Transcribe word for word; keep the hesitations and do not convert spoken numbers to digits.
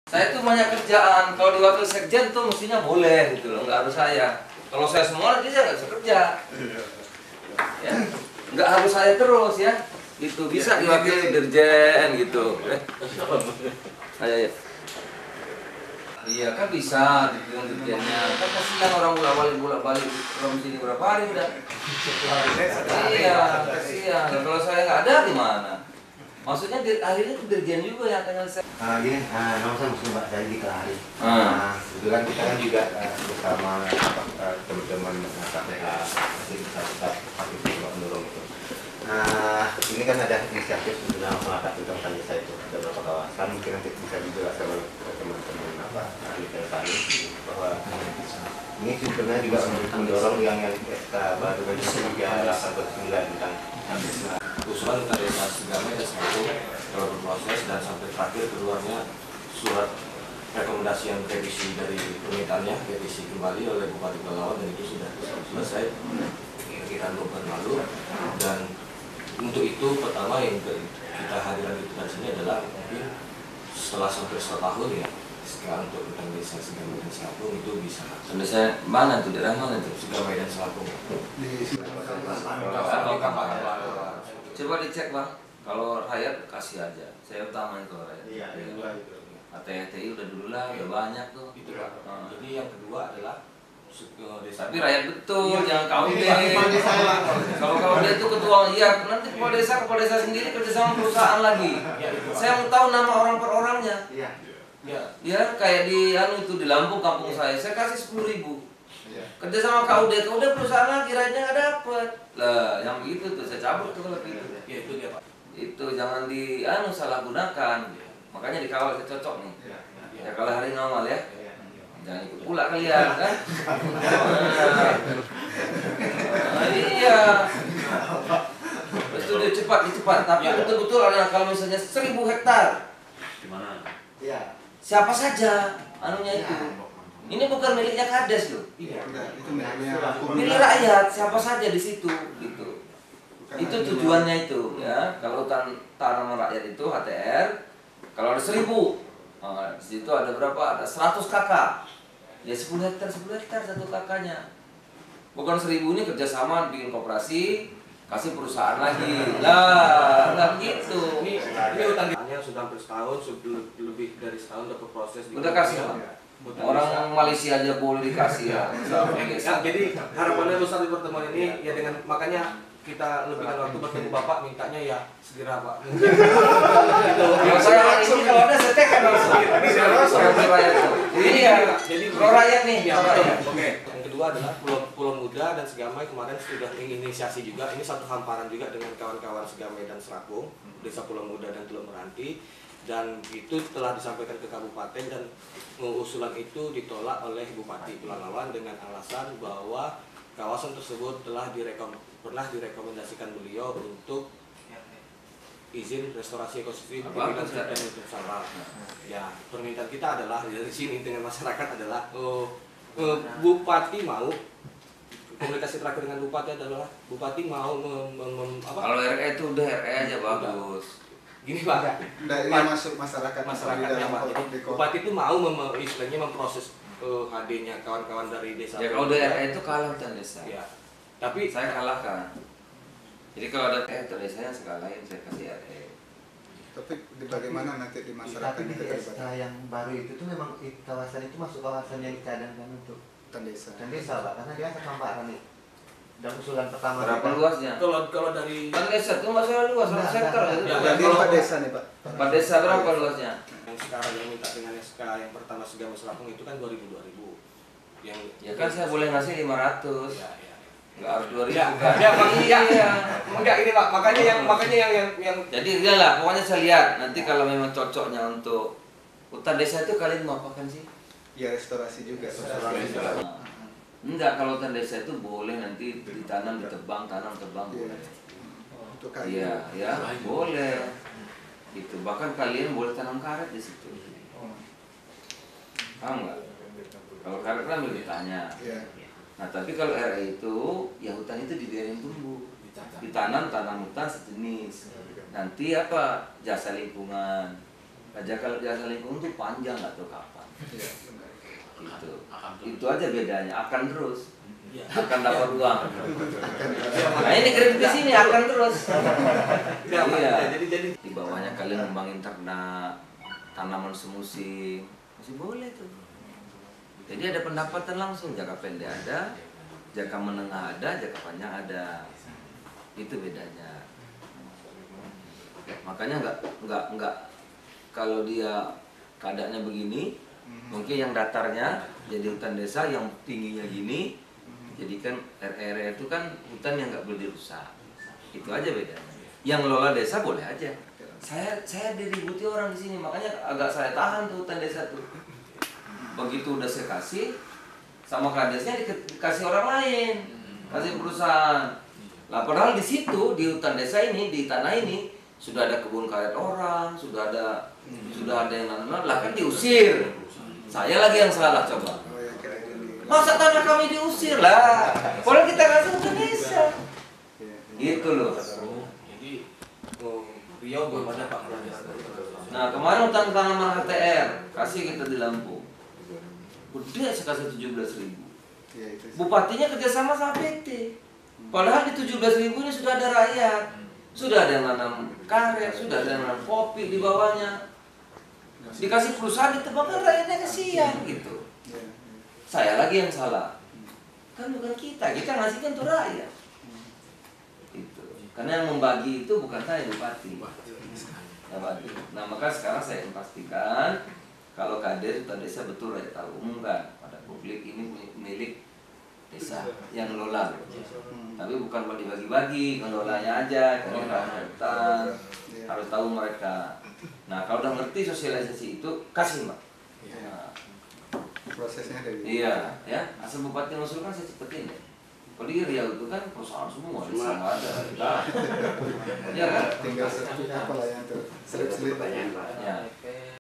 Saya tuh banyak kerjaan, kalau di wakil sekjen tuh mestinya boleh gitu loh, nggak harus saya. Kalau saya semua nanti saya nggak bisa kerja. Ya, nggak harus saya terus ya. Itu bisa diwakili dirjen gitu. Eh. Ayo, ya. Iya kan bisa dibilang dirjennya. Kan kasihan orang bolak-balik bolak-balik orang sini berapa hari udah. Iya, kasihan. Kalau saya nggak ada gimana? Maksudnya di, akhirnya dirjen juga yang akan saya. Uh, gini, uh, nama saya Muslim Pak, saya di Kelari. Ah. Nah, kebetulan kita kan juga uh, bersama uh, teman-teman K P H, jadi kita tetap aktif juga mendorong itu. Nah, ini kan ada inisiatif sebenarnya mengangkat tentang Tandesa itu, ada beberapa kawasan, mungkin nanti bisa dijelaskan oleh teman-teman apa ahli Kelari bahwa ini sebenarnya juga mendorong yang yang S K baru tiga sampai sembilan tentang Tandesa. Usulan dari Segamai dan satu kalau berproses dan sampai terakhir keluarnya surat rekomendasi yang revisi dari permintaannya revisi kembali oleh Bupati Pelalawan dan itu sudah selesai kira-kira dua bulan lalu. Dan untuk itu pertama yang kita hadirkan di tempat sini adalah mungkin setelah sampai satu tahun ya sekarang untuk tentang desa Segamai dan Selapung itu bisa. Desa mana tuh, daerah mana tuh? Segamai dan Selapung. Di Coba dicek bang, kalau rakyat kasih aja. Saya utamain kalau rakyat. Iya, iya, itu. A T H T I udah dulu lah, udah banyak tuh. Itu Pak. Hmm. Jadi yang kedua adalah desa. Tapi rakyat betul, Iya, jangan kau ini deh. kepala desa ya. Kalau kau deh itu ketua, iya nanti kepala desa kepala desa sendiri kerja sama perusahaan lagi. Ya, itu, Pak. Saya mau tahu nama orang per orangnya. Iya. Ya, Ya kayak di anu itu di Lampung kampung saya, saya kasih sepuluh ribu. Iya. Kerja sama K U D, K U D perusahaan lagi rakyatnya nggak dapet. Lah yang begitu tuh saya cabut tuh kalau gitu. ya itu dia Pak. Itu jangan di anu salah gunakan. Makanya dikawal saya cocok nih. Iya. Ya kalau hari normal ya. Iya. Jangan ikut pula kalian kan. Nah, iya. Betul dia cepat, dia cepat. Tapi betul-betul ada kalau misalnya seribu hektar. Gimana? Iya. Siapa saja anunya itu. Ini bukan miliknya Kades loh. Iya. Itu miliknya Milik rakyat, siapa saja di situ gitu. Itu tujuannya itu ya. Kalau hutan tanaman rakyat itu H T R, kalau ada seribu, nah, di situ ada berapa? Ada seratus kakak. Ya sepuluh hektar, sepuluh hektar satu kakaknya. Bukan seribu ini kerjasama bikin koperasi, kasih perusahaan lagi. Lah, lah gitu. Ini ini hutannya sudah hampir setahun, sudah lebih dari setahun udah berproses. Udah kasih Bang. Orang Malaysia aja boleh dikasih ya. Nah, jadi harapannya besar di pertemuan ini ya dengan makanya kita lebihkan waktu bertemu Bapak mintanya ya segera Pak. Kalau saya ini kalau ada saya tekan langsung. Kalau rakyat itu. Ini ya. Jadi pro rakyat nih. Ya, Pro rakyat. Oke. Yang kedua adalah Pulau Pulau Muda dan Segamai kemarin sudah inisiasi juga. Ini satu hamparan juga dengan kawan-kawan Segamai dan Selapung, Desa Pulau Muda dan Teluk Meranti. Dan itu telah disampaikan ke kabupaten dan usulan itu ditolak oleh Bupati Pelalawan dengan alasan bahwa kawasan tersebut telah direkom pernah direkomendasikan beliau untuk izin restorasi ekosistem dan usaha. Ya, permintaan kita adalah dari sini dengan masyarakat adalah uh, uh, Bupati mau komunikasi terakhir dengan Bupati adalah Bupati mau mem, mem, mem, apa? Kalau R E itu udah R E aja bagus. Gini Pak, Nah, ini Pak, masuk masyarakat masyarakatnya Pak. Jadi, Bupati itu mau mem, istilahnya memproses uh, H D-nya kawan-kawan dari desa. Ya kalau udah R E itu kalah hutan desa. Ya. Tapi Saya kalahkan. Jadi kalau ada eh hutan desanya saya kalahin, saya kasih R E. Tapi di bagaimana nanti di masyarakat Tapi di S K keterlibatan yang baru itu tuh memang i- kawasan itu masuk kawasan yang dicadangkan untuk hutan desa? dan desa Pak, karena dia satu hamparan nih. Dan usulan pertama Berapa kita- luasnya? kalau kalau dari Hutan desa itu masalah luas, Nah, seratus hektar nah, itu. nah, Jadi kalau- empat desa nih Pak. Empat desa berapa luasnya? yang sekarang yang minta dengan S K yang pertama Segamai Selapung itu kan dua ribu dua ribu. Yang Ya kan saya boleh ngasih lima ratus. Ya, ya. Enggak harus dua ribu Ya, kan. ya, Pak, iya. Iya. Enggak ini Pak, makanya yang makanya yang yang yang Jadi enggak lah, pokoknya saya lihat nanti kalau memang cocoknya untuk hutan desa itu kalian mau apakan sih? Ya restorasi juga. Restorasi. Nah, enggak, kalau hutan desa itu boleh nanti ditanam, ditebang, tanam, tebang Iya. boleh. Untuk kayu. Iya, ya, boleh. Itu bahkan kalian boleh tanam karet di situ. Paham nggak? Kalau karet kan lebih tanya. Iya. Nah, tapi kalau R E itu, ya hutan itu dibiarin tumbuh. Ditanam tanam hutan sejenis. Nanti apa? Jasa lingkungan. Pajak jasa lingkungan itu panjang nggak tahu kapan. Iya, benar. Gitu. Akan terus. Itu aja bedanya, akan terus. Iya. Akan dapat uang. Nah ini kritis ini akan terus. Iya, Pak. Iya. Jadi jadi Di bawahnya kalian ngembangin ternak, tanaman semusim, masih boleh tuh. Jadi ada pendapatan langsung, jangka pendek ada, jangka menengah ada, jangka panjang ada. Itu bedanya. Makanya nggak nggak nggak kalau dia keadaannya begini, mungkin yang datarnya jadi hutan desa, yang tingginya gini, jadi kan R R itu kan hutan yang nggak boleh dirusak. Itu aja bedanya. Yang lola desa boleh aja. Saya saya diributi orang di sini, makanya agak saya tahan tuh hutan desa tuh. Begitu udah saya kasih, sama kadesnya dikasih orang lain, kasih perusahaan. Lah padahal di situ di hutan desa ini, di tanah ini sudah ada kebun karet orang, sudah ada sudah ada yang nanam, lah kan diusir. Saya lagi yang salah coba. Oh ya, kira ini. Masa tanah kami diusir lah? Padahal kita kasih hutan desa. Gitu loh. jadi oh, Riau belum ada Pak. Nah kemarin hutan tanaman H T R kasih kita di Lampung. Udah saya kasih tujuh belas ribu. Iya, itu. Bupatinya kerjasama sama P T. Padahal di tujuh belas ribu ini sudah ada rakyat. Sudah ada yang nanam karet, sudah ada yang nanam kopi di bawahnya. Dikasih perusahaan ditebangkan, rakyatnya kesian gitu. Iya, iya. Saya lagi yang salah. Kan bukan kita, kita ngasihkan tuh rakyat. Gitu. Karena yang membagi itu bukan saya, bupati. Ya, Bupati. Nah maka sekarang saya pastikan kalau kades hutan desa betul rakyat tahu, umumkan pada publik ini milik desa yang lola. Tapi bukan buat dibagi-bagi, ngelolanya aja, kalau hutan harus tahu mereka. Nah kalau udah ngerti sosialisasi itu kasih Mbak. Nah, Prosesnya dari. iya, ya asal bupati mengusulkan saya cepetin deh. Kalau di Riau itu kan perusahaan semua, desa nggak ada. Nah, iya kan? Tinggal seperti apa lah yang tuh selip-selip. Pertanyaan Pak. Ya.